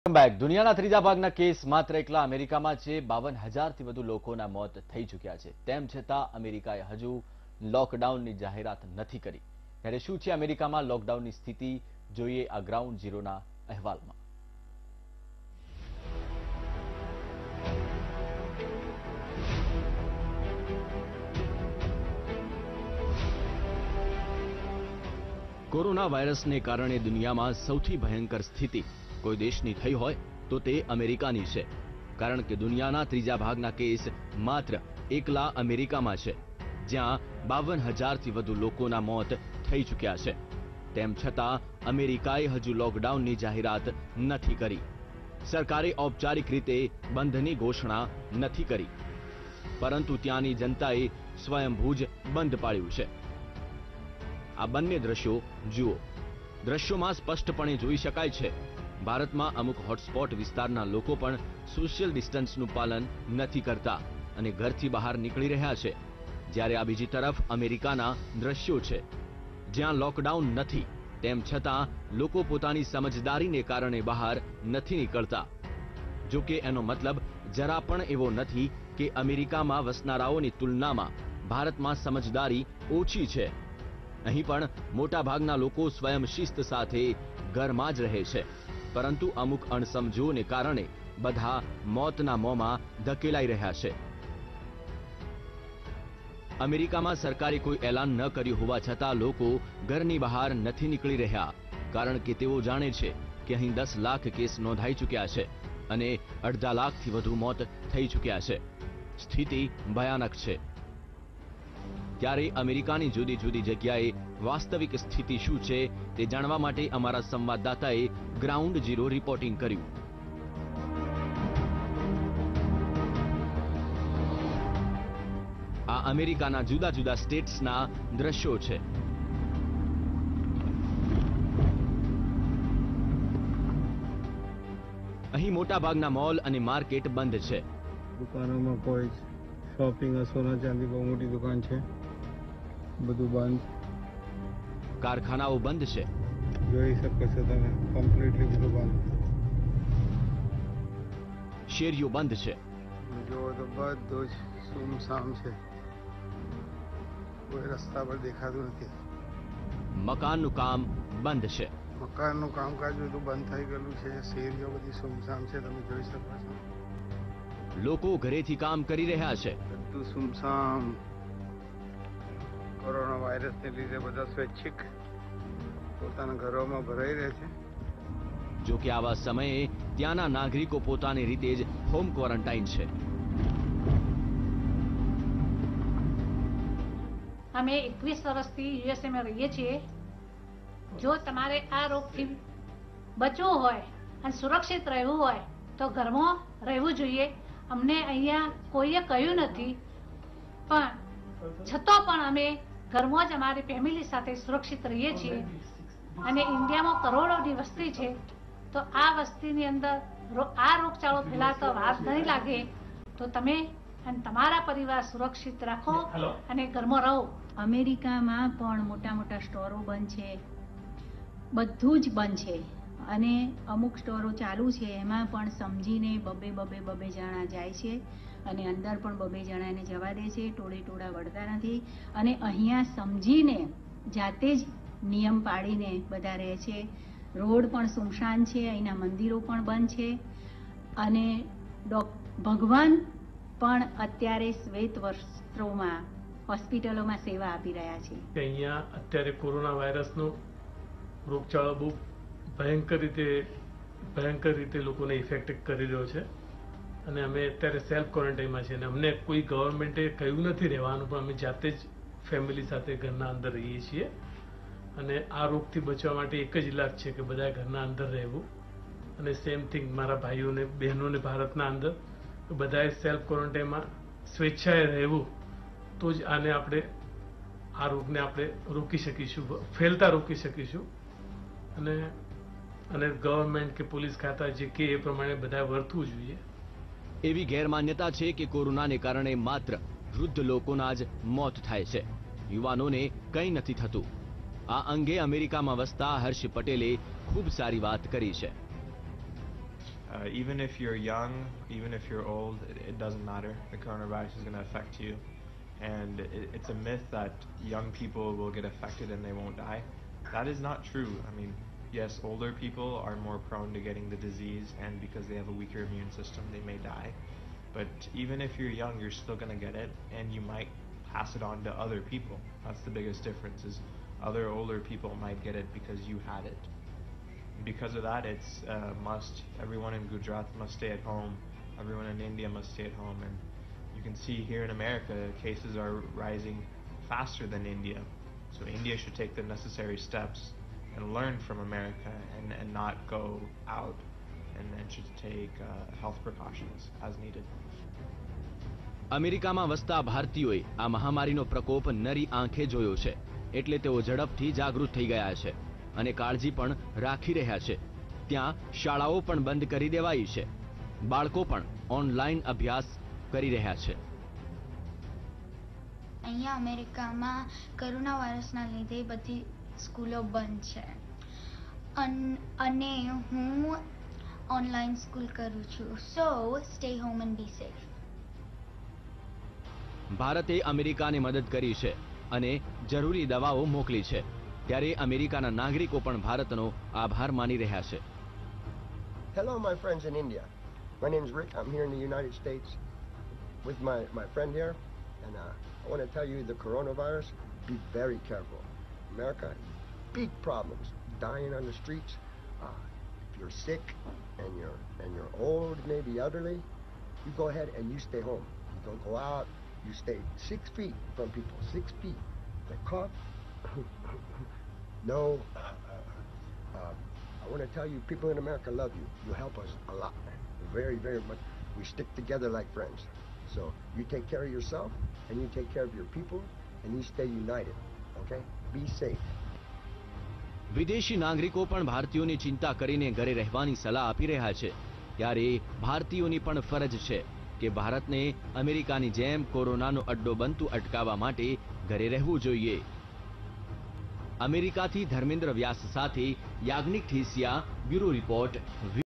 Back દુનિયાના ત્રીજા ભાગના કેસ માત્ર એકલા અમેરિકામાં છે 52,000થી વધુ લોકોના મોત થઈ ચૂક્યા છે તેમ છતાં અમેરિકાએ હજુ લોકડાઉનની જાહેરાત નથી કરી ત્યારે શું છે અમેરિકામાં લોકડાઉનની સ્થિતિ જોઈએ આ ગ્રાઉન્ડ ઝીરોના અહેવાલમાં કોરોના વાયરસને કારણે દુનિયામાં સૌથી ભયંકર સ્થિતિ કોઈ દેશની થઈ હોય તો તે અમેરિકાની છે કારણ કે દુનિયાના ત્રીજા ભાગના કેસ માત્ર એકલા અમેરિકામાં છે જ્યાં 52,000થી વધુ લોકોના મોત થઈ ચૂક્યા છે તેમ છતાં અમેરિકાએ હજુ લોકડાઉનની જાહેરાત નથી કરી સરકારે ઔપચારિક રીતે બંધની ઘોષણા નથી કરી પરંતુ ત્યાંની જનતાએ સ્વયંભૂ જ બંધ પાડ્યું છે આ બંને દ્રશ્યો જુઓ દ્રશ્યોમાં સ્પષ્ટપણે જોઈ શકાય છે ભારતમાં અમુક હોટસ્પોટ વિસ્તારના લોકો પણ સોશિયલ ડિસ્ટન્સનું પાલન નથી કરતા અને ઘરથી બહાર નીકળી રહ્યા છે જ્યારે આ બીજી તરફ અમેરિકાના દ્રશ્યો છે જ્યાં લોકડાઉન નથી તેમ છતાં લોકો પોતાની સમજદારીને કારણે બહાર નથી નીકળતા જો કે એનો મતલબ જરા પણ એવો નથી કે અમેરિકામાં વસનારાઓની તુલનામાં ભારતમાં સમજદારી ઓછી છે અહીં પણ મોટાભાગના લોકો સ્વયં શિસ્ત સાથે ઘરમાં જ રહે છે પરંતુ અમુક અણસમજોને કારણે બધા મોતના મોંમાં ધકેલાઈ રહ્યા છે અમેરિકામાં સરકારે કોઈ એલાન ન કર્યું હોવા છતાં લોકો ઘરની બહાર નથી નીકળી રહ્યા કારણ કે તેઓ જાણે છે કે અહીં 10 લાખ કેસ નોંધાઈ ચૂક્યા છે અને 2.5 લાખથી વધુ મોત થઈ ચૂક્યા છે સ્થિતિ ભયાનક છે ત્યારે અમેરિકાની જુદી જુદી જગ્યાએ વાસ્તવિક સ્થિતિ શું છે તે જાણવા માટે અમારા સંવાદદાતાએ ગ્રાઉન્ડ ઝીરો રિપોર્ટિંગ કર્યું આ અમેરિકાના જુદા જુદા સ્ટેટ્સના દ્રશ્યો છે અહીં મોટાભાગના મોલ અને માર્કેટ બંધ છે દુકાનોમાં કોઈ શોપિંગ સોના ચાંદી બહુ મોટી દુકાન છે બધું બંધ કારખાનાઓ બંધ છે જોઈ શકો છો તમે કમ્પ્લીટલી બધું બંધ શેરીઓ બંધ છે જો તો બધું જ સુમસામ છે કોઈ રસ્તા પર દેખાતું નથી મકાનનું કામ બંધ છે મકાનનું કામકાજ બધું બંધ થઈ ગયેલું છે શેરીઓ બધી સુમસામ છે તમે જોઈ શકો છો લોકો ઘરેથી કામ કરી રહ્યા છે બધું સુમસામ કોરોના વાયરસને લીધે બધા સ્વૈચ્છિક પોતાના ઘરોમાં ભરાઈ રહે છે જો કે આવા સમયે ત્યાંના નાગરિકો પોતાની રીતે જ હોમ ક્વોરન્ટાઇન છે અમે 21 વર્ષથી યુએસએમાં રહીએ છીએ જો તમારે આ રોગથી બચવું હોય અને સુરક્ષિત રહેવું હોય તો ઘરમાં રહેવું જોઈએ અમને અહીંયા કોઈએ કહ્યું નથી પણ છતાં પણ અમે ઘરમાં જ અમારી ફેમિલી સાથે સુરક્ષિત રહીએ છીએ અને ઇન્ડિયામાં કરોડોની વસ્તી છે તો આ વસ્તીની અંદર આ રોગચાળો ફેલાતો વાર નહીં લાગે તો તમે અને તમારા પરિવાર સુરક્ષિત રાખો અને ઘરમાં રહો અમેરિકામાં પણ મોટા મોટા સ્ટોરો બંધ છે બધું જ બંધ છે અને અમુક સ્ટોરો ચાલુ છે એમાં પણ સમજીને બબે જણા જાય છે અને અંદર પણ 2 જણાને જવા દે છે ટોળા વળતા નથી અને અહીંયા સમજીને જાતે જ નિયમ પાડીને બધા રહે છે રોડ પણ સુમસાન છે અહીંના મંદિરો પણ બંધ છે અને ભગવાન પણ અત્યારે શ્વેત વસ્ત્રોમાં હોસ્પિટલોમાં સેવા આપી રહ્યા છે અહીંયા અત્યારે કોરોના વાયરસનો રોગચાળો બહુ ભયંકર રીતે લોકોને ઇફેક્ટ કરી રહ્યો છે અને અમે અત્યારે સેલ્ફ ક્વોરન્ટાઇનમાં છીએ અને અમને કોઈ ગવર્મેન્ટે કહ્યું નથી રહેવાનું પણ અમે જાતે જ ફેમિલી સાથે ઘરના અંદર રહીએ છીએ અને આ રોગથી બચવા માટે એક જ ઇલાજ છે કે બધા ઘરના અંદર રહેવું અને સેમ થિંગ મારા ભાઈઓને બહેનોને ભારતના અંદર બધાએ સેલ્ફ ક્વોરન્ટાઇનમાં સ્વેચ્છાએ રહેવું તો જ આ રોગને આપણે રોકી શકીશું ફેલતા રોકી શકીશું અને ગવર્મેન્ટ કે પોલીસ ખાતા જે કે એ પ્રમાણે બધા વર્તવું જોઈએ એવી ગેરમાન્યતા છે કે કોરોનાને કારણે માત્ર વૃદ્ધ લોકોના જ મોત થાય છે યુવાનોને કંઈ નથી થતું આ અંગે અમેરિકામાં વસતા હર્ષ પટેલે ખૂબ સારી વાત કરી છે Even if you're young, even if you're old, it doesn't matter. The coronavirus is going to affect you. And it's a myth that young people will get affected and they won't die. That is not true. I mean, yes, older people are more prone to getting the disease, and because they have a weaker immune system, they may die. But even if you're young, you're still going to get it, and you might pass it on to other people. That's the biggest difference, is other older people might get it because you had it. Because of that, it's must. Everyone in Gujarat must stay at home. Everyone in India must stay at home. And you can see here in America, cases are rising faster than India. So India should take the necessary steps and learn from America, and not go out, and should take health precautions as needed. અમેરિકામાં વસતા ભારતીયોએ આ મહામારીનો પ્રકોપ નરી આંખે જોયો છે, એટલે તેઓ ઝડપથી જાગૃત થઈ ગયા છે અને કાળજી પણ રાખી રહ્યા છે. ત્યાં શાળાઓ પણ બંધ કરી દેવાઈ છે. બાળકો પણ ઓનલાઈન અભ્યાસ કરી રહ્યા છે. અહીંયા અમેરિકામાં કોરોના વાયરસના લીધે બધી સ્કૂલો બંધ છે અને હું ઓનલાઈન સ્કૂલ કરું છું. So stay home and be safe. ભારતે અમેરિકાને મદદ કરી છે અને જરૂરી દવાઓ મોકલી છે, ત્યારે અમેરિકાના નાગરિકો પણ ભારતનો આભાર માની રહ્યા છે. Hello, my friends in India. My name's Rick. I'm here in the United States with my friend here, and I want to tell you the coronavirus, be very careful. America, big problems, dying on the streets. If you're sick and you're old, maybe elderly, you go ahead and you stay home. You don't go out. You stay 6 feet from people, 6 feet. They cough. No. I want to tell you, people in America love you. You help us a lot. Very, very much. We stick together like friends. So you take care of yourself, and you take care of your people, and you stay united. Okay? Be safe. વિદેશી નાગરિકો પણ ભારતીયોની चिंता કરીને ઘરે રહેવાની સલાહ આપી રહ્યા છે, ત્યારે ભારતીયોની પણ ફરજ છે કે ભારતને અમેરિકાની જેમ કોરોનાનો અડ્ડો બનતું અટકાવવા માટે ઘરે રહેવું જોઈએ. અમેરિકાથી ધર્મેન્દ્ર વ્યાસ સાથે યાજ્ઞિક ઠેસિયા, બ્યુરો રિપોર્ટ.